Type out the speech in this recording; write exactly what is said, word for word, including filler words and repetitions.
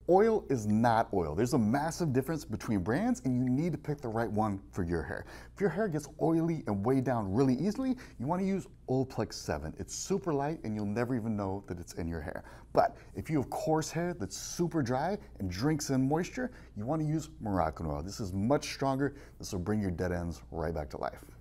Oil is not oil. There's a massive difference between brands, and you need to pick the right one for your hair. If your hair gets oily and weighed down really easily, you want to use Olaplex seven. It's super light and you'll never even know that it's in your hair. But if you have coarse hair that's super dry and drinks in moisture, you want to use Moroccanoil. This is much stronger. This will bring your dead ends right back to life.